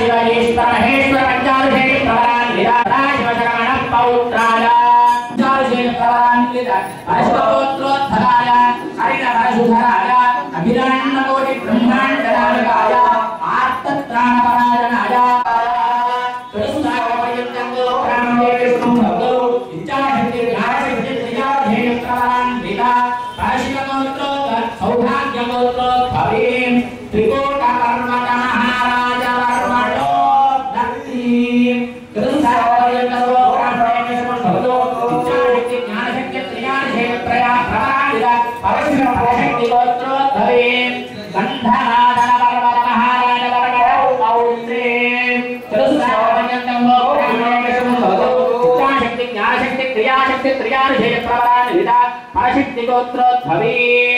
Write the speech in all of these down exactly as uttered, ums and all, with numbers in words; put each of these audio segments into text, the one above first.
सदाशिवईश्वर महेश्वर पंचालशेष प्रवरान्विता सदाशिवशरमण पौत्राय पंचालशेष प्रवरान्विता अश्वपुत्रोद्धराय हरिणवरसुधराय अभिरान्नकोटि ब्रह्माण्डनायकाय आर्तत्राणपरायणाय कृष्णायपर्यन्तको प्राणेषु भगो इच्छाशक्ति ध्यानशक्ति क्रियाधेय प्रवरान्विता पाशिवगोत्रो सौभाग्यगोत्रो भवेन् त्रिकोटपर्वत महाराज वर्मणो भक्ति कृष्णायपर्यन्तको प्राणेषु भगो इच्छाशक्ति ज्ञानशक्ति क्रियाधेय प्रया प्रवरान्विता पाशिवगोत्रो गोत्रो भवेन् गन्धनादन पर्वत महाराज वर्मणो पौत्रे कृष्णायपर्यन्तको प्राणेषु भगो इच्छाशक्ति ज्ञानशक्ति क्रियाशक्ति क्रियाधेय प्रवरान्विता परशक्ति गोत्रोद्भवे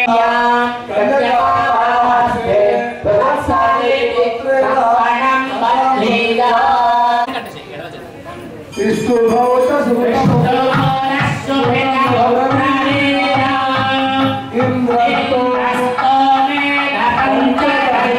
कन्यावास्ते प्रवत्साले कर्मणं बद्धेया इष्टो भवत सुभो नस्सुभेन भवनानेया इंद्रस्तो मे धपञ्चरे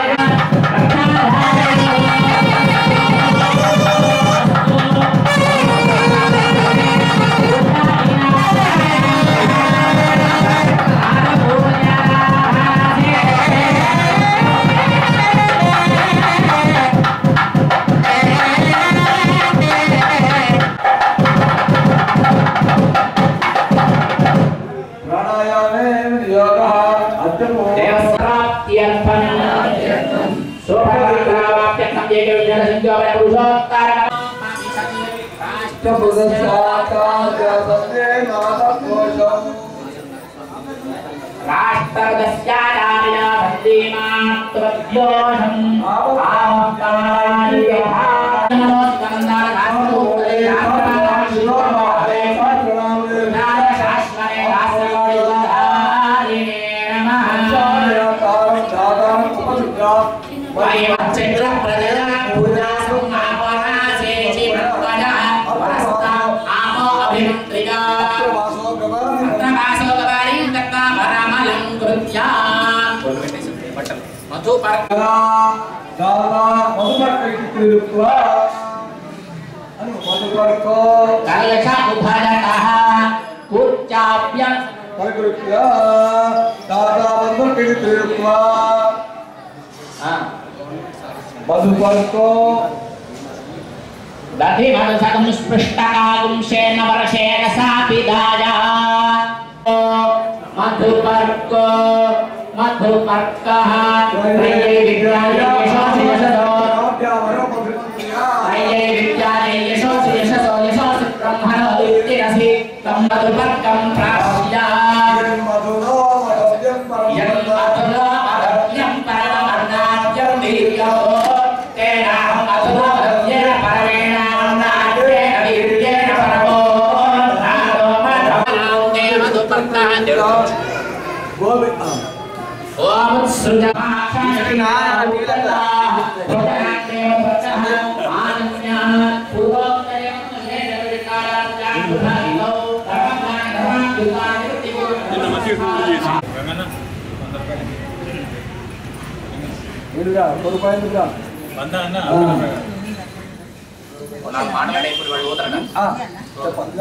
मधुपर्को दधि मधुसकं स्पृष्टकागुं शेन वर्षेण सापिदाया मधुपर्को मधुपर्कः त्रये विद्याये यशोसि यशसो त्रये विद्याये यशोसि यशसो यशोसि ब्रह्मणो इत्यसि तं मधुपर्कं प्राप्स्या मधुरो मधुर्यं परमं परमवर्णाद्यं वीर्यो तेनाहम् अधुना मधुर्येण परमेणान्नाद्येन वीर्येण परमो नादो मधुमलाङ्गे मधुपर्कः ओम सृजमाशायनादिलल्लाह भगवानेव वचः आनन्या पूर्वोत्तरं लेनविकाराज्ञानुधारितो धर्मज्ञानधर्मायुतानितिको ఇడుగా కొడుపాయిందిగా వంద అన్న నాకు మాటలాడే ఇప్పుడు వాడు పోతారట ఆ చెప్పండి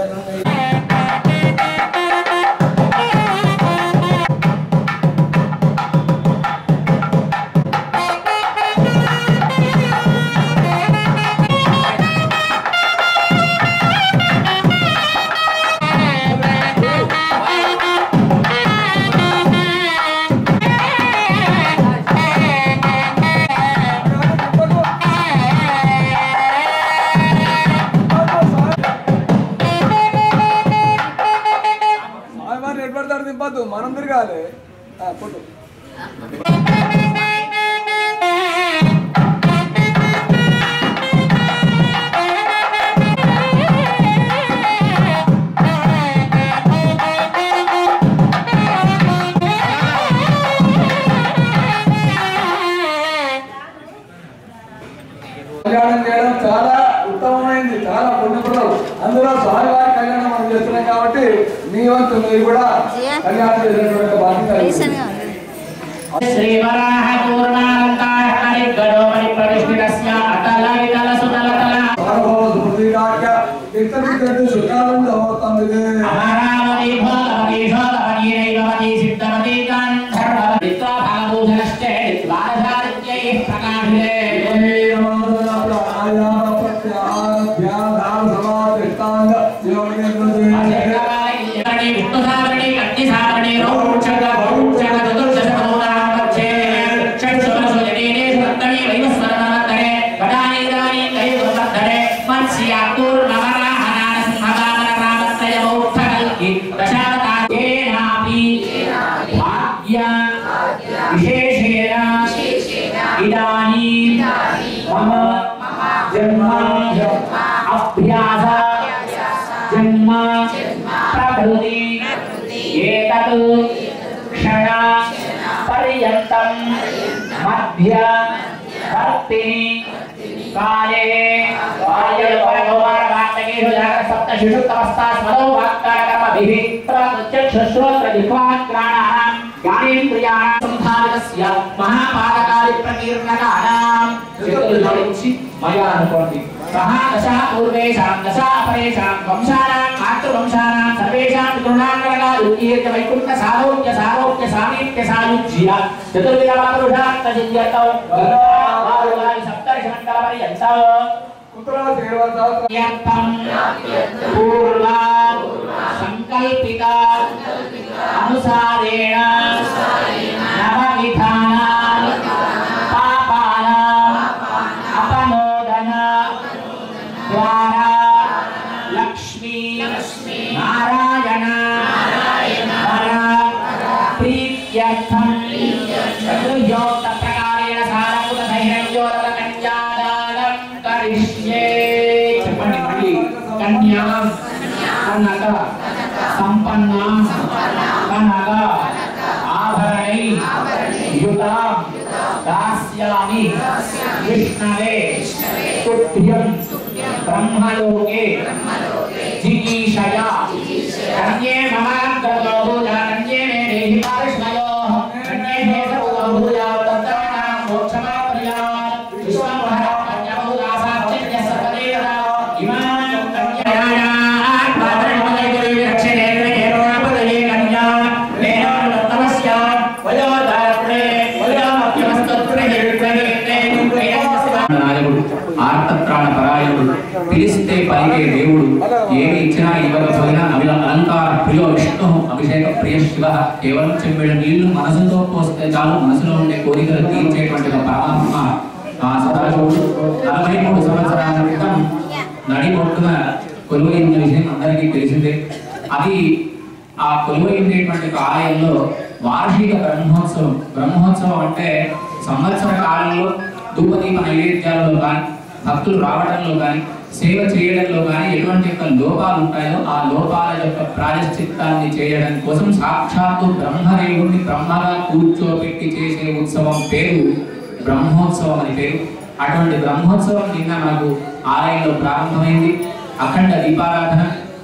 మనం తిరగాలి ఫోటో కళ్యాణం చేయడం చాలా ఉత్తమమైంది, చాలా పుణ్యప్రదం. అందులో స్వామివారి కళ్యాణం మనం చేస్తున్నాం కాబట్టి మీ వంతు మీరు కూడా కళ్యాణం చేసినటువంటి బాధ్యత. శ్రీ వరాహ పూర్ణాలంకార పరిగణో పరిప్రతిష్ఠితస్య ఏదైతే సుఖాలను అవుతుంది అమరావతి భోగవతి శోకవతి నైవవతి సిద్ధవతి గంధర్వవతి భాగభూషణశ్చే ద్వారధారిత్యై ప్రకాశితే విష్ణుసాగరణి అగ్నిసాగరణి రోక్షక భౌక్షక చతుర్దశ పదోనాం వచ్చే షట్సుమసు జనేనే సప్తమి వైవస్వరమనంతరే గడానీదాని దైవవర్ధనే మత్స్యాకూర్ణవరాహనాన సింహవామన రామత్రయ మౌక్తకల్కి దశావతారేణాపి భాగ్య విశేషేణ ఇదానీం మమ జన్మ అభ్యాస జన్మ ప్రకృతి ఏతత్ క్షణ పర్యంతం మధ్య భక్తిని కాలే వాయుపరమోవారవార్తకేషు జాగ్రత్త సప్త శిశుత్తమస్తా స్మదో వాక్కారకర్మభిః ప్రత్యక్షశ్రోత్రజిహ్వాగ్రాణానాం జ్ఞానేంద్రియాణాం సంధారితస్య మహాపాదకాలి ప్రకీర్ణకానాం చేతులు జోడించి మయా అనుకోండి సహా దశా పూర్వేషాం దశా అపరేషాం వంశానాం మాతృవంశానాం సర్వేషాం పితॄణాంగణాలు కీర్తి వైకుంఠ సారోగ్య సారోగ్య సామీప్య సాయుజ్య చతుర్విధ పురుషార్థ సిద్ధ్యర్థం గంగావారుగాని సప్తర్షి మండల పర్యంతం యర్థం పూర్వ సంకల్పిత అనుసారేణ నవవిధానాన్ పాపానాం అపనోదన ద్వారా లక్ష్మీ నారాయణ వర ప్రీత్యర్థం చతుర్యోక్త ప్రకారేణ సారకుల సైన్యోరత కన్యాదానం కరిష్యే. చెప్పండి మళ్ళీ. కన్యా కనక సంపన్న కనక ఆభరణై యుత దాస్యామి విష్ణవే తుభ్యం బ్రహ్మలోకే జిగీషయా కన్యే మమాగ్రతోభూజ కన్యే మే దేహి పారిష్మయోః కన్యే మే సర్వభూజా తత్తమానాం మోక్షమాప్నుయాత్ విశ్వమోహనం కన్యబహుదాసాశ్చర్య సర్వదేవతా ఇమాం కన్యాయాః పాదరమలైకులి విరక్షణేంద్రే ఏరోపదయే కన్యా వేనో తమస్య వయోదాత్రే వయోమప్యమస్తత్రే నాయకుడు ఆర్తత్రాణ పరాయణుడు పిలిస్తే పలికే దేవుడు ఏమి ఇచ్చినా ఇవ్వకపోయినా అవి అలంకార ప్రియో విష్ణు అభిషేక ప్రియ శివ కేవలం చెంబెడు నీళ్లు మనసుతో పోస్తే చాలు మనసులో ఉండే కోరికలు తీర్చేటువంటి పరమాత్మ ఆ సదాశివుడు నలభై మూడు సంవత్సరాల క్రితం నడిబొట్టున కొలువైన విషయం అందరికీ తెలిసిందే. అది ఆ కొలువైనటువంటి ఆలయంలో వార్షిక బ్రహ్మోత్సవం. బ్రహ్మోత్సవం అంటే సంవత్సర కాలంలో ధూపదీప నైవేద్యాలలో కానీ భక్తులు రావడంలో కానీ సేవ చేయడంలో కానీ ఎటువంటి యొక్క లోపాలు ఉంటాయో ఆ లోపాల యొక్క ప్రాయశ్చిత్తాన్ని చేయడం కోసం సాక్షాత్తు బ్రహ్మదేవుడిని బ్రహ్మగా కూర్చోబెట్టి చేసే ఉత్సవం పేరు బ్రహ్మోత్సవం అని పేరు. అటువంటి బ్రహ్మోత్సవం నిన్న మనకు ఆలయంలో ప్రారంభమైంది. అఖండ దీపారాధన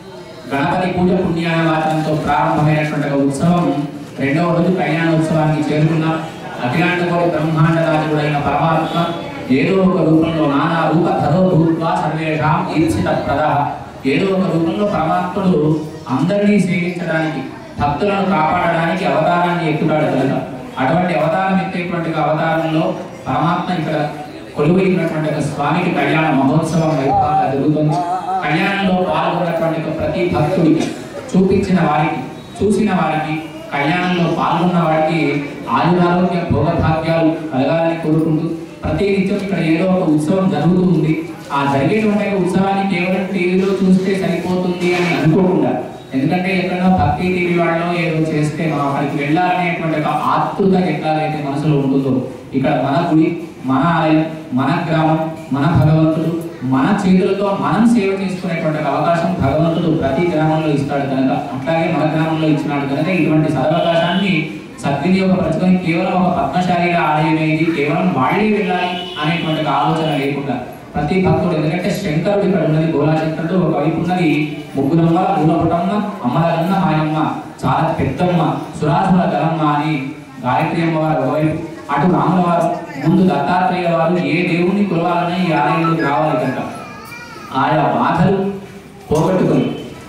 గణపతి పూజ పుణ్యావాచనంతో ప్రారంభమైనటువంటి ఉత్సవం రెండవ రోజు కళ్యాణోత్సవానికి చేరుకున్నాం. అఖిలాండ కోటి బ్రహ్మాండ రాజుడైన పరమాత్మ ఏదో ఒక రూపంలో నానా రూప ధరో భూత్వా సర్వేషాం ఈప్సిత ప్రద ఏదో ఒక రూపంలో పరమాత్ముడు అందరినీ సేవించడానికి భక్తులను కాపాడడానికి అవతారాన్ని ఎక్కుతాడు కనుక అటువంటి అవతారం ఎత్తేటువంటి అవతారంలో పరమాత్మ ఇక్కడ కొలువైనటువంటి స్వామికి కళ్యాణ మహోత్సవం వైభవంగా జరుగుతుంది. కళ్యాణంలో పాల్గొన్నటువంటి ప్రతి భక్తుడికి చూపించిన వారికి చూసిన వారికి కళ్యాణంలో పాల్గొన్న వారికి ఆయురారోగ్య భోగభాగ్యాలు కలగాలని కోరుకుంటూ ప్రతి నిత్యం ఇక్కడ ఏదో ఒక ఉత్సవం జరుగుతూ ఉంది. ఆ జరిగేటువంటి ఉత్సవాన్ని కేవలం టీవీలో చూస్తే సరిపోతుంది అని అనుకోకుండా, ఎందుకంటే ఎక్కడో భక్తి టీవీ వాళ్ళలో ఏదో చేస్తే మనం అక్కడికి వెళ్ళాలనేటువంటి ఒక ఆతృత ఎట్లాగైతే మనసులో ఉంటుందో ఇక్కడ మన గుడి, మన ఆలయం, మన గ్రామం, మన భగవంతుడు, మన చేతులతో మనం సేవ చేసుకునేటువంటి అవకాశం భగవంతుడు ప్రతి గ్రామంలో ఇస్తాడు కనుక అట్లాగే మన గ్రామంలో ఇచ్చినాడు కనుక ఇటువంటి సదవకాశాన్ని సద్వినియోగపరచుకొని కేవలం ఒక పద్మశాలిల ఆలయం ఏది కేవలం వాళ్ళే వెళ్ళాలి అనేటువంటి ఆలోచన లేకుండా ప్రతి భక్తుడు, ఎందుకంటే శంకరుడు ఇక్కడ ఉన్నది గోళాశంకరుడు, ఒకవైపు ఉన్నది ముగ్గురమ్మ, మూలపుటమ్మ, అమ్మలగన్న మాయమ్మ, చాలా పెద్దమ్మ, సురాసుల గలమ్మ అని గాయత్రి అమ్మవారు ఒకవైపు, అటు రాముల వారు, ముందు దత్తాత్రేయ వారు ఏ దేవుణ్ణి కొలవాలని ఈ ఆలయంలోకి రావాలి కనుక ఆయా బాధలు పోగొట్టుకొని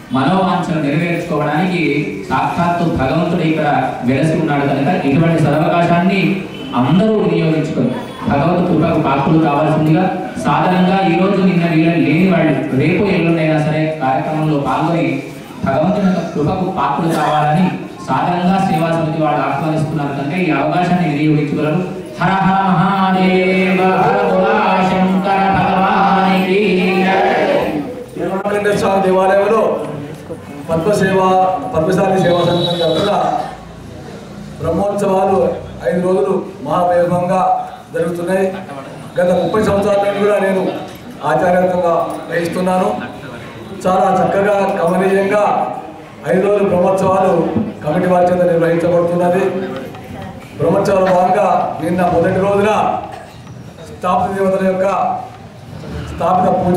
మనోవాంఛను నెరవేర్చుకోవడానికి సాక్షాత్తు భగవంతుడు ఇక్కడ వెలసి ఉన్నాడు కనుక ఇటువంటి సదవకాశాన్ని అందరూ వినియోగించుకొని భగవంతు కృపకు పాత్రలు కావాల్సిందిగా సాధారణంగా ఈ రోజు నిన్న వీళ్ళని లేని వాళ్ళు రేపు ఎల్లుండైనా సరే కార్యక్రమంలో పాల్గొని భగవంతుని యొక్క కృపకు పాత్రలు కావాలని సాధారణంగా సేవా సమితి వాళ్ళు ఆహ్వానిస్తున్నారు కనుక ఈ అవకాశాన్ని వినియోగించగలరు. హర హర మహాదేవ హర శంకర భగవానికి స్వామి దేవాలయంలో పద్మసేవ పద్మశాలి సేవా సమితి తరఫున బ్రహ్మోత్సవాలు ఐదు రోజులు మహావైభవంగా జరుగుతున్నాయి. గత ముప్పై సంవత్సరాల నుండి కూడా నేను ఆచార్యంగా వహిస్తున్నాను. చాలా చక్కగా కమనీయంగా ఐదు రోజుల బ్రహ్మోత్సవాలు కమిటీ వారి చేత నిర్వహించబడుతున్నది. బ్రహ్మోత్సవాల భాగంగా నిన్న మొదటి రోజున స్థాపిత దేవతల యొక్క స్థాపిత పూజ,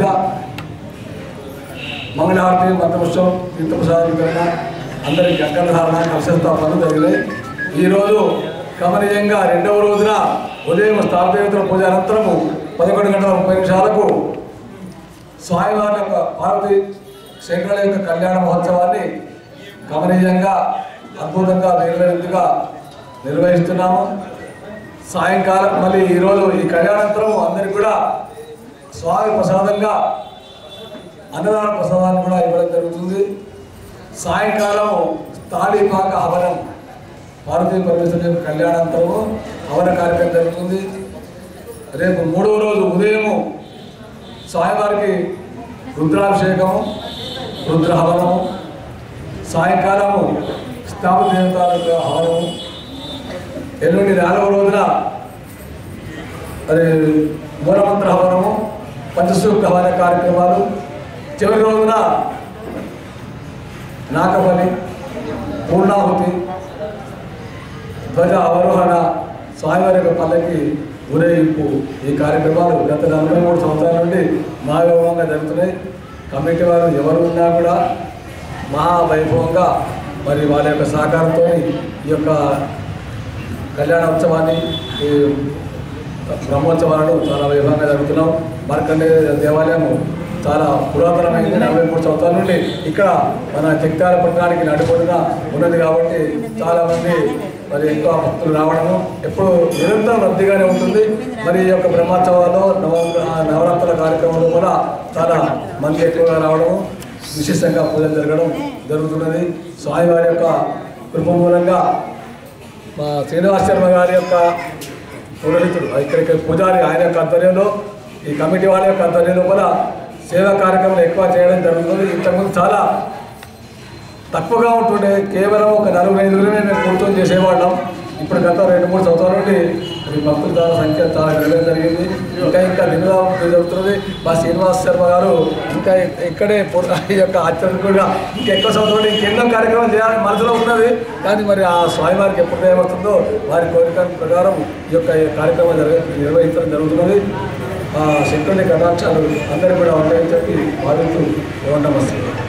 మంగళహారతి, మంత్రపుష్పం, తీర్థప్రసాద వితరణ, అందరికీ గంగధారణ, కలశస్థాపనలు జరిగినాయి. ఈరోజు కమనీయంగా రెండవ రోజున ఉదయం స్థాపదేవతల పూజ అనంతరము పదకొండు గంటల ముప్పై నిమిషాలకు స్వామివారి యొక్క పార్వతి శంకరుల యొక్క కళ్యాణ మహోత్సవాన్ని కమనీయంగా అద్భుతంగా వేరువేరుగా నిర్వహిస్తున్నాము. సాయంకాలం మళ్ళీ ఈరోజు ఈ కళ్యాణానంతరము అందరికీ కూడా స్వామి ప్రసాదంగా అన్నదాన ప్రసాదాన్ని కూడా ఇవ్వడం జరుగుతుంది. సాయంకాలం తాళీపాక హవనం, పార్వతీ పరమేశ్వరుని యొక్క కళ్యాణానంతరము హవన కార్యక్రమం జరుగుతుంది. రేపు మూడవ రోజు ఉదయము స్వామివారికి రుద్రాభిషేకము, రుద్రహవనము, సాయంకాలము స్థాపన దేవతల యొక్క హవనము, ఎల్లుండి నాలుగవ రోజున అది మూలమంత్ర హవనము, పంచసూక్త హవన కార్యక్రమాలు, చివరి రోజున నాగబలి, పూర్ణాహుతి, ధ్వజ అవరోహణ, స్వామివారి యొక్క పల్లకి ఊరేగింపు, ఈ కార్యక్రమాలు గత నలభై మూడు సంవత్సరాల నుండి మహావైభవంగా జరుగుతున్నాయి. కమిటీ వారు ఎవరు ఉన్నా కూడా మహావైభవంగా మరి వాళ్ళ యొక్క సహకారంతో ఈ యొక్క కళ్యాణోత్సవాన్ని, ఈ బ్రహ్మోత్సవాలను చాలా వైభవంగా జరుగుతున్నాం. మార్కండేయ దేవాలయం చాలా పురాతనమైంది, నలభై మూడు సంవత్సరాల నుండి ఇక్కడ మన జగిత్యాల పట్టణానికి నడుపొడున ఉన్నది కాబట్టి చాలామంది మరి ఎక్కువ భక్తులు రావడము ఎప్పుడు నిరంతరం రద్దీగానే ఉంటుంది. మరి ఈ యొక్క బ్రహ్మోత్సవాల్లో నవ నవరాత్రుల కార్యక్రమంలో కూడా చాలా మంది ఎక్కువగా రావడము, విశేషంగా పూజలు జరగడం జరుగుతున్నది. స్వామివారి యొక్క కృప మూలంగా మా శ్రీనివాస శర్మ గారి యొక్క పురోహితుడు ఇక్కడికి పూజారి ఆయన యొక్క ఆధ్వర్యంలో, ఈ కమిటీ వాళ్ళ యొక్క ఆధ్వర్యంలో కూడా సేవా కార్యక్రమాలు ఎక్కువ చేయడం జరుగుతుంది. ఇంతకుముందు చాలా తక్కువగా ఉంటుండే, కేవలం ఒక నలుగురు ఐదుగురిని మేము కూర్చొని చేసేవాళ్ళం. ఇప్పుడు గత రెండు మూడు సంవత్సరాల నుండి భక్తుల చాలా సంఖ్య చాలా పెరగడం జరిగింది. ఇంకా ఇంకా నిరుదామం జరుగుతున్నది. మా శ్రీనివాస్ శర్మ గారు ఇంకా ఇక్కడే ఈ యొక్క ఆచరణకుడిగా ఇంకా ఎక్కువ సంవత్సరాలు ఇంకెన్నో కార్యక్రమాలు చేయాలని మనసులో ఉన్నది. కానీ మరి ఆ స్వామివారికి ఎప్పుడు ఏమవుతుందో వారి కోరిక ప్రకారం ఈ యొక్క కార్యక్రమం జరగ నిర్వహించడం జరుగుతున్నది. శంకరుని కటాక్షాలు అందరూ కూడా ఉంటాయని చెప్పి భావిస్తూ నమస్తే.